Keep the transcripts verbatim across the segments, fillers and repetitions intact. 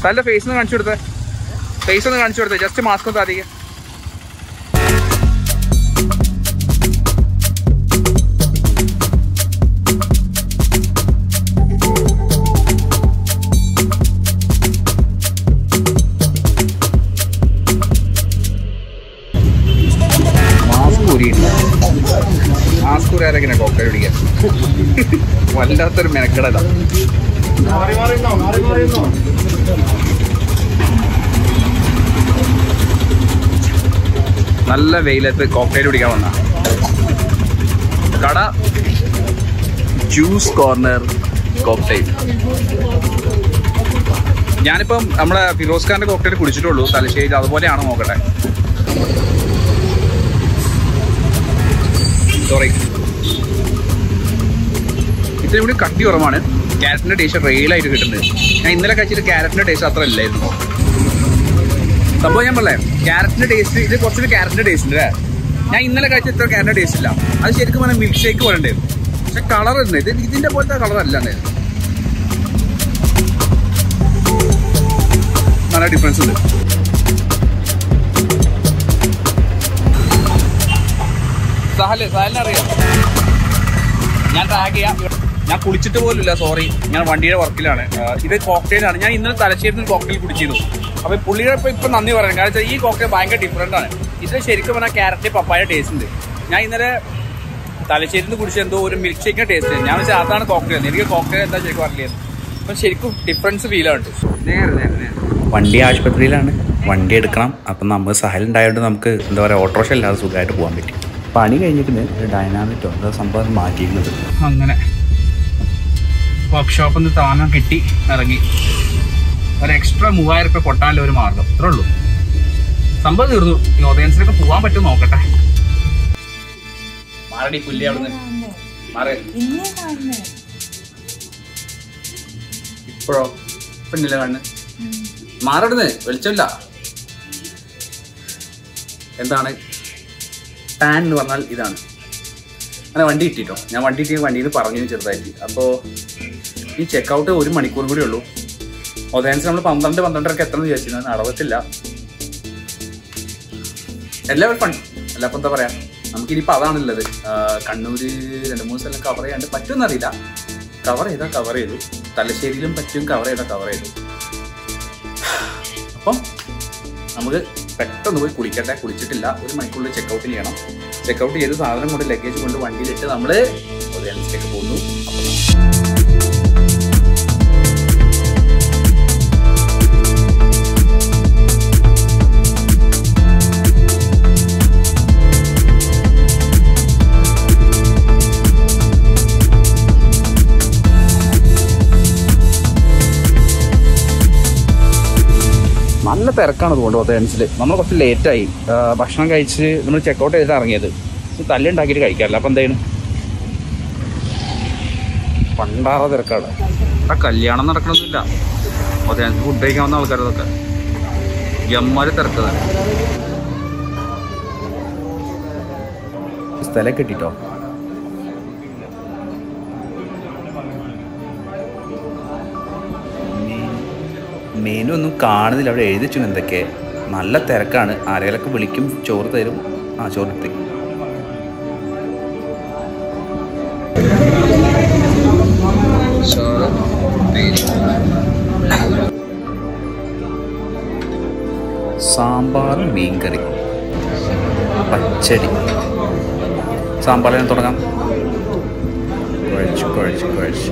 സാലിൻ്റെ face ഒന്ന് കാണിച്ചു കൊടുത്തേ, ഫേസ് ഒന്ന് കാണിച്ചു കൊടുത്തേ, ജസ്റ്റ് മാസ്ക് ഒന്ന് താതിക്കുക. മാസ്ക് ഊരാരെങ്ങനെ കോക്കയിൽ പിടിക്കാൻ വല്ലാത്തൊരു മെനക്കെടല. നല്ല വെയിലത്ത് കോക്കയിൽ പിടിക്കാൻ വന്ന കട ജ്യൂസ് കോർണർ കോക്ടെയിൽ. ഞാനിപ്പം നമ്മുടെ ഫിറോസ് ഖാന്റെ കോക്ടെയിൽ കുടിച്ചിട്ടുള്ളൂ തലശ്ശേരി, അതുപോലെയാണോ നോക്കട്ടെ. സോറി, ഇതിന് കൂടി കട്ടി കുറവാണ്. ക്യാരറ്റിൻ്റെ ടേസ്റ്റ് റെയിലായിട്ട് കിട്ടുന്നത്. ഞാൻ ഇന്നലെ കഴിച്ചിട്ട് ക്യാരറ്റിൻ്റെ ടേസ്റ്റ് അത്ര ഇല്ലായിരുന്നു. സംഭവം ഞാൻ പറഞ്ഞേ, ക്യാരറ്റിൻ്റെ ടേസ്റ്റ് ഇത് കുറച്ചൊരു ക്യാരറ്റിൻ്റെ ടേസ്റ്റ് ഉണ്ട് അല്ലേ. ഞാൻ ഇന്നലെ കഴിച്ച ഇത്ര ക്യാരറ്റിൻ്റെ ടേസ്റ്റ് ഇല്ല. അത് ശരിക്കും പറഞ്ഞാൽ മിൽക്ക് ഷേക്ക് പോലെ ഉണ്ടായിരുന്നു. പക്ഷെ കളർ ഉണ്ട്, ഇത് ഇതിൻ്റെ പോലത്തെ കളർ അല്ല ഉണ്ടായിരുന്നു. നല്ല ഡിഫറൻസ് ഉണ്ട്. സഹല് സഹലിനെ അറിയാം, ഞാൻ ടാഗ് ചെയ്യാം. ഞാൻ കുളിച്ചിട്ട് പോലും ഇല്ല, സോറി, ഞാൻ വണ്ടിയുടെ വർക്കിലാണ്. ഇത് കോക്ടെയിലാണ്. ഞാൻ ഇന്നലെ തലശ്ശേരിയിൽ നിന്ന് കോക്ടെയിൽ കുടിച്ചിരുന്നു. അപ്പോൾ പുള്ളിയുടെ ഇപ്പോൾ ഇപ്പം നന്ദി പറയാം, കാരണം വെച്ചാൽ ഈ കോക്ടെയിൽ ഭയങ്കര ഡിഫറൻ്റ് ആണ്. ഇത് ശരിക്കും പറഞ്ഞാൽ ക്യാരറ്റ് പപ്പായ ടേസ്റ്റ് ഉണ്ട്. ഞാൻ ഇന്നലെ തലശ്ശേരിയിൽ നിന്ന് കുടിച്ച എന്തോ ഒരു മിൽക്ക് ഷേക്കിൻ്റെ ടേസ്റ്റ് ഉണ്ട്. ഞാൻ വെച്ചാൽ അതാണ് കോക്ടെയിൽ. എനിക്ക് കോക്ടെയിൽ എന്താ ശരിക്കും അറിയില്ലായിരുന്നു. അപ്പം ശരിക്കും ഡിഫറൻസ് ഫീലുണ്ട്. നേരെ നേരെ നേരെ വണ്ടി ആശുപത്രിയിലാണ്, വണ്ടി എടുക്കണം. അപ്പം നമ്മൾ സഹലുണ്ടായതുകൊണ്ട് നമുക്ക് എന്താ പറയുക, ഓട്ടോറിക്ഷ ഇല്ലാതെ സുഖമായിട്ട് പോകാൻ പറ്റും. പണി കഴിഞ്ഞിട്ട് ഡൈനാമിറ്റോ എന്താ സംഭവം മാറ്റിയിരുന്നത്. അങ്ങനെ വർക്ക്ഷോപ്പിൽ നിന്ന് താനം കിട്ടി ഇറങ്ങി. ഒരു എക്സ്ട്രാ മൂവായിരം രൂപ കൊട്ടാനുള്ള ഒരു മാർഗം, അത്രേ ഉള്ളൂ. സംഭവം തീർന്നു. ഈ ഓഡിയൻസിനൊക്കെ പോകാൻ പറ്റും നോക്കട്ടെ. മാറടി പുല്ലി അവിടുന്ന് മാറ. ഇപ്പോഴോ പെണ്ണില്ല കണ്ണ് മാറടുന്ന് വെളിച്ചമില്ല. എന്താണ് ടാൻ എന്ന് പറഞ്ഞാൽ ഇതാണ്. അങ്ങനെ വണ്ടി കിട്ടിട്ടോ. ഞാൻ വണ്ടി കിട്ടിയ വണ്ടിയിൽ നിന്ന് പറഞ്ഞു ചെറുതായിട്ട്. അപ്പോൾ ഈ ചെക്കൗട്ട് ഒരു മണിക്കൂർ കൂടി ഉള്ളൂ. ഒതേൻസ് നമ്മൾ പന്ത്രണ്ട് പന്ത്രണ്ടരക്ക് എത്ര എന്ന് വിചാരിച്ചിരുന്നു, അറുപത്തില്ല. എല്ലാവരും ഫണ്ട് അല്ല. അപ്പം എന്താ പറയുക, നമുക്കിനിയിപ്പോൾ അതാണുള്ളത്. കണ്ണൂര് രണ്ട് മൂന്ന് സ്ഥലം കവർ ചെയ്യാണ്ട് പറ്റുമെന്നറിയില്ല. കവർ ചെയ്താൽ കവർ ചെയ്തു. തലശ്ശേരിയിലും പറ്റും, കവർ ചെയ്താൽ കവർ ചെയ്തു. അപ്പം നമുക്ക് പെട്ടെന്ന് പോയി കുളിക്കട്ടെ. കുളിച്ചിട്ടില്ല, ഒരു മണിക്കൂറിൽ ചെക്കൗട്ട് ചെയ്യണം. ചെക്കൗട്ട് ചെയ്ത് സാധനം കൊണ്ട് ലഗേജ് കൊണ്ട് വണ്ടിയിലിട്ട് നമ്മൾ ഒതേൻസിലേക്ക് പോകുന്നു. നല്ല തിരക്കാണ് അതുകൊണ്ട് ഒതേൻസിൽ. നമ്മൾ കുറച്ച് ലേറ്റായി. ഭക്ഷണം കഴിച്ച് നമ്മൾ ചെക്കൗട്ട് ചെയ്തിട്ട് ഇറങ്ങിയത്. തല്ലുണ്ടാക്കിയിട്ട് കഴിക്കാറില്ല. അപ്പം എന്താണ് പണ്ടാറ തിരക്കാണ്. ആ കല്യാണം നടക്കണമെന്നില്ല, ഒതേൻസ് ഫുഡ് കഴിക്കാവുന്ന ആൾക്കാരതൊക്കെ എമ്മാര് തിരക്കതാണ്. സ്ഥലം കിട്ടിട്ടോ. മെനു ഒന്നും കാണുന്നില്ല, അവിടെ എഴുതി വെച്ചു എന്തൊക്കെ. നല്ല തിരക്കാണ്. ആരെങ്കിലൊക്കെ വിളിക്കും, ചോറ് തരും. ആ ചോറ് എത്തി. സാമ്പാർ, മീൻകറി, പച്ചടി. സാമ്പാറിന് തുടങ്ങാം. കുഴച്ച് കുഴച്ച് കുഴച്ച്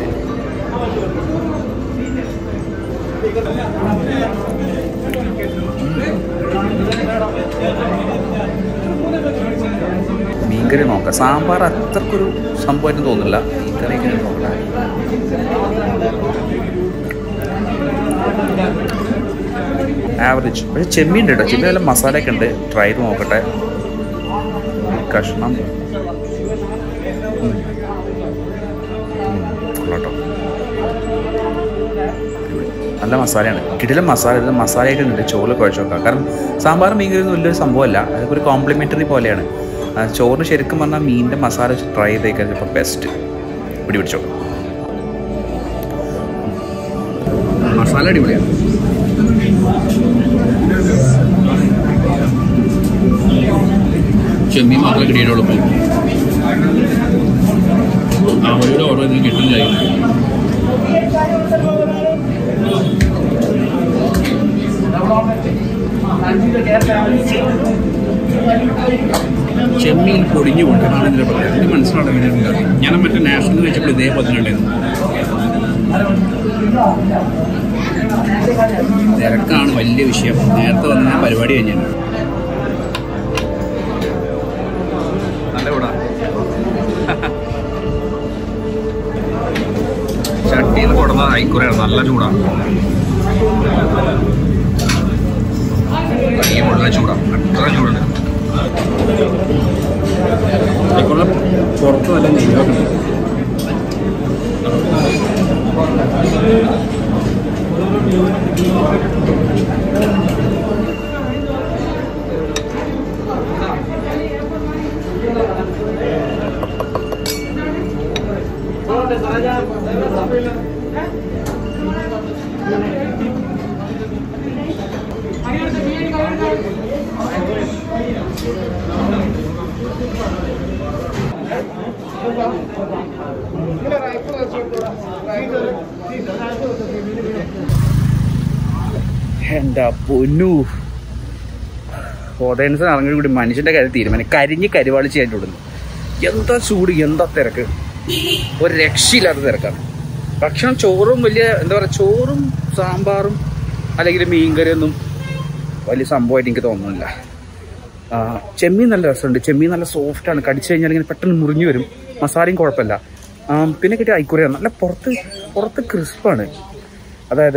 മീൻകറി നോക്കാം. സാമ്പാർ അത്രക്കൊരു സംഭവമായിട്ട് തോന്നില്ല. മീൻകറി ഇങ്ങനെ നോക്കാം. ആവറേജ്. പക്ഷേ ചെമ്മീൻ ഉണ്ട് കേട്ടോ. ചെമ്മീൻ നല്ല മസാലയൊക്കെ ഉണ്ട്. ട്രൈ ചെയ്ത് നോക്കട്ടെ. കഷ്ണം കേട്ടോ, നല്ല മസാലയാണ്. കിടിലൻ മസാല. ഇത് മസാലയായിട്ട് ഉണ്ട്. ചോറ് കുഴച്ച് നോക്കാം. കാരണം സാമ്പാർ മീൻകറി ഒന്നും വലിയൊരു സംഭവമല്ല. അതൊക്കെ ഒരു കോംപ്ലിമെൻ്ററി പോലെയാണ്. ചോറിന് ശരിക്കും പറഞ്ഞാൽ മീനിൻ്റെ മസാല വെച്ച് ട്രൈ ചെയ്തേക്കാൻ ചിലപ്പോൾ ബെസ്റ്റ്. പിടി പിടിച്ചോ. മസാല അടിപൊളിയാണ്. ചെമ്മീൻ മാത്രമേ കിട്ടിയിട്ടുള്ളൂ. അവരുടെ ഓർഡർ ഇതിന് കിട്ടും ചെയ്യും. ചെമ്മീൻ പൊടിഞ്ഞു കൊണ്ടാണ് ഇതിൻ്റെ പറയാം. എനിക്ക് മനസ്സിലാവില്ല. ഞാൻ മറ്റേ നാഷണൽ വെച്ചപ്പോൾ ഇതേപോലെ തന്നെ ഉണ്ടായിരുന്നു. തിരക്കാണ് വലിയ വിഷയം. നേരത്തെ വന്ന ഞാൻ പരിപാടി കഴിഞ്ഞാണ്. നല്ല കൂടാ ചട്ടിയിൽ കൊടുന്ന അയക്കുറയാണ്. നല്ല ചൂടാണ്. വലിയ ചൂടാണ്. അത്ര ചൂടുണ്ട്. അയക്കുറ പുറത്ത് നല്ല നെയ്യൊക്കെ എന്താ പൊന്നു ഹോദൻസ് ഇറങ്ങി കൂടി മനുഷ്യന്റെ കാര്യം തീരുമാനം. കരിഞ്ഞ് കരിവാളിച്ച് അതിൻ്റെ ഉള്ളിൽ എന്താ ചൂട്, എന്താ തിരക്ക്, ഒരു രക്ഷയില്ലാത്ത തിരക്കാണ്. ഭക്ഷണം ചോറും വലിയ എന്താ പറയുക, ചോറും സാമ്പാറും അല്ലെങ്കിൽ മീൻകറിയൊന്നും വലിയ സംഭവമായിട്ട് എനിക്ക് തോന്നുന്നില്ല. ചെമ്മീൻ നല്ല രസമുണ്ട്. ചെമ്മീൻ നല്ല സോഫ്റ്റാണ്. കടിച്ചു കഴിഞ്ഞാൽ ഇങ്ങനെ പെട്ടെന്ന് മുറിഞ്ഞു വരും. മസാലയും കുഴപ്പമില്ല. പിന്നെ കിട്ടിയ അയക്കുറയാണ്. നല്ല പുറത്ത് പുറത്ത് ക്രിസ്പാണ്. അതായത്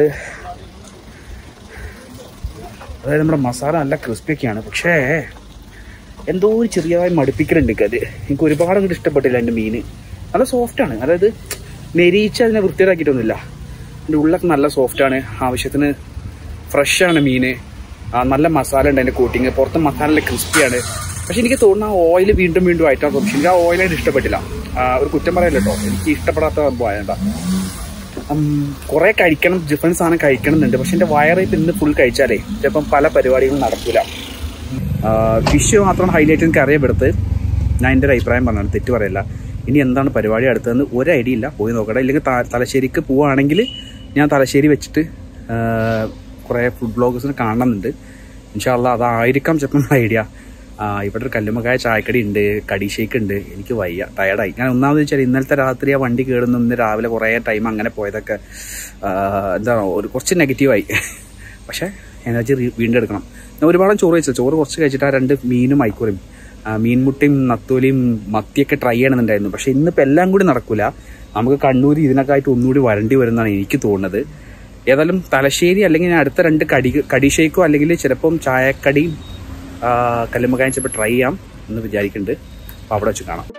അതായത് നമ്മുടെ മസാല നല്ല ക്രിസ്പിയൊക്കെയാണ്. പക്ഷേ എന്തോ ഒരു ചെറിയതായി മടുപ്പിക്കലുണ്ട് എനിക്കത്. എനിക്ക് ഒരുപാട് അങ്ങോട്ട് ഇഷ്ടപ്പെട്ടില്ല എൻ്റെ മീൻ. നല്ല സോഫ്റ്റാണ്. അതായത് നെരിയിച്ച് അതിനെ വൃത്തിയാക്കിയിട്ടൊന്നുമില്ല. എൻ്റെ ഉള്ളൊക്കെ നല്ല സോഫ്റ്റാണ്. ആവശ്യത്തിന് ഫ്രഷാണ് മീൻ. നല്ല മസാല ഉണ്ട് അതിൻ്റെ കോട്ടിങ്. പുറത്ത് മസാല നല്ല ക്രിസ്പിയാണ്. പക്ഷെ എനിക്ക് തോന്നുന്ന ആ ഓയിൽ വീണ്ടും വീണ്ടും ആയിട്ടാണ് തോന്നുന്നത്. എനിക്ക് ആ ഓയിലായിട്ട് ഇഷ്ടപ്പെട്ടില്ല. ഒരു കുറ്റം പറയല്ലോ കേട്ടോ, എനിക്ക് ഇഷ്ടപ്പെടാത്ത പോയണ്ട. കുറേ കഴിക്കണം, ഡിഫറൻസ് സാധനം കഴിക്കണം എന്നുണ്ട്. പക്ഷെ എൻ്റെ വയറ് ഇപ്പം ഇന്ന് ഫുൾ കഴിച്ചാലേ ചിലപ്പം പല പരിപാടികളും നടക്കില്ല. ഫിഷ് മാത്രമാണ് ഹൈലൈറ്റ് എനിക്ക് അറിയപ്പെടുത്ത്. ഞാൻ എൻ്റെ ഒരു അഭിപ്രായം പറഞ്ഞാണ്, തെറ്റ് പറയില്ല. ഇനി എന്താണ് പരിപാടി അടുത്തതെന്ന് ഒരു ഐഡിയ ഇല്ല. പോയി നോക്കട്ടെ. ഇല്ലെങ്കിൽ തലശ്ശേരിക്ക് പോവുകയാണെങ്കിൽ ഞാൻ തലശ്ശേരി വെച്ചിട്ട് കുറേ ഫുഡ് ബ്ലോഗേഴ്സിന് കാണണമെന്നുണ്ട്. ഇൻഷാ അള്ളാ അതായിരിക്കാം ചിലപ്പം ഐഡിയ. ഇവിടെ ഒരു കല്ലുമ്മക്കായ ചായക്കടി ഉണ്ട്, കടി ഷേക്ക് ഉണ്ട്. എനിക്ക് വയ്യ, ടയർഡായി. ഞാൻ ഒന്നാമത് വെച്ചാൽ ഇന്നലത്തെ രാത്രി ആ വണ്ടി കയറുന്നു, ഇന്ന് രാവിലെ കുറേ ടൈം അങ്ങനെ പോയതൊക്കെ എന്താണ് ഒരു കുറച്ച് നെഗറ്റീവായി. പക്ഷേ എനർജി വീണ്ടും എടുക്കണം. ഞാൻ ഒരുപാട് ചോറ് കഴിച്ചത്. ചോറ് കുറച്ച് കഴിച്ചിട്ട് ആ രണ്ട് മീനും അയക്കുറയും മീൻമുട്ടയും നത്തോലിയും മത്തിയൊക്കെ ട്രൈ ചെയ്യണമെന്നുണ്ടായിരുന്നു. പക്ഷേ ഇന്നിപ്പോൾ എല്ലാം കൂടി നടക്കില്ല. നമുക്ക് കണ്ണൂർ ഇതിനൊക്കെയായിട്ട് ഒന്നുകൂടി വരേണ്ടി വരുന്നതാണ് എനിക്ക് തോന്നുന്നത്. ഏതായാലും തലശ്ശേരി അല്ലെങ്കിൽ ഞാൻ അടുത്ത രണ്ട് കടി കടി ഷേക്കോ അല്ലെങ്കിൽ ചിലപ്പം ചായക്കടിയും കല്ലുമ്മക്കായും ചിലപ്പോൾ ട്രൈ ചെയ്യാം എന്ന് വിചാരിക്കുന്നുണ്ട്. അപ്പോൾ അവിടെ വെച്ച് കാണാം.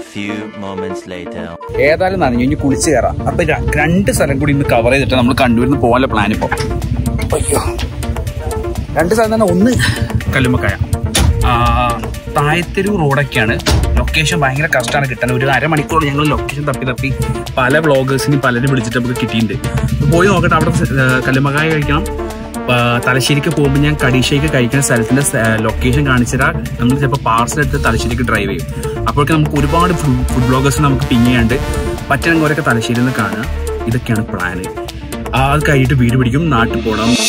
ഏതായാലും നനഞ്ഞു ഇനി കുളിച്ച് കയറാം. അപ്പം രണ്ട് സ്ഥലം കൂടി ഇന്ന് കവർ ചെയ്തിട്ട് നമ്മൾ കണ്ണൂരിന്ന് പോകാനുള്ള പ്ലാൻ. ഇപ്പോൾ അയ്യോ രണ്ട് സ്ഥലം തന്നെ. ഒന്ന് കല്ലുമ്മക്കായ, തായത്തെരു റോഡൊക്കെയാണ്. ലൊക്കേഷൻ ഭയങ്കര കഷ്ടമാണ് കിട്ടാൻ. ഒരു അരമണിക്കൂർ ഞങ്ങൾ ലൊക്കേഷൻ തപ്പി തപ്പി പല വ്ളോഗേഴ്സിനും പലരും വിളിച്ചിട്ട് നമുക്ക് കിട്ടിയിട്ടുണ്ട്. പോയി നോക്കട്ടെ. അവിടെ കല്ലുമ്മക്കായ കഴിക്കണം. തലശ്ശേരിക്ക് പോകുമ്പോൾ ഞാൻ കടീഷയ്ക്ക് കഴിക്കുന്ന സ്ഥലത്തിൻ്റെ ലൊക്കേഷൻ കാണിച്ചുതരാം. നമ്മൾ ചിലപ്പോൾ പാർസൽ എടുത്ത് തലശ്ശേരിക്ക് ഡ്രൈവ് ചെയ്യും. അപ്പോഴൊക്കെ നമുക്ക് ഒരുപാട് ഫുഡ് ബ്ലോഗേഴ്സ് നമുക്ക് പിങ് ചെയ്യാണ്ട് പറ്റണമെങ്കിൽ അവരൊക്കെ തലശ്ശേരിയിൽ നിന്ന് കാണുക. ഇതൊക്കെയാണ് പ്ലാന്. അത് കഴിഞ്ഞിട്ട് വീട് പിടിക്കും, നാട്ടിൽ പോകണം.